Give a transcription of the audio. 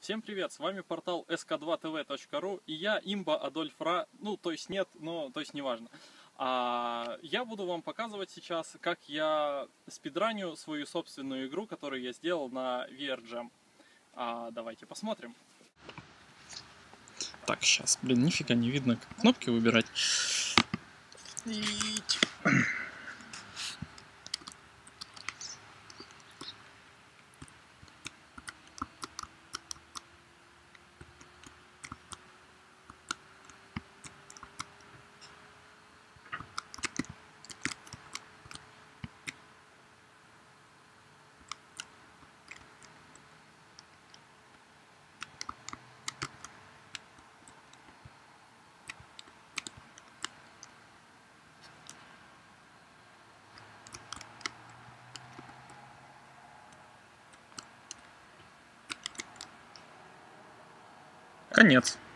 Всем привет, с вами портал sk2tv.ru и я, имба Адольф Ра, ну то есть нет, но то есть неважно. Я буду вам показывать сейчас, как я спидраню свою собственную игру, которую я сделал на VR Jam. Давайте посмотрим. Так, сейчас, нифига не видно, как кнопки выбирать. Конец.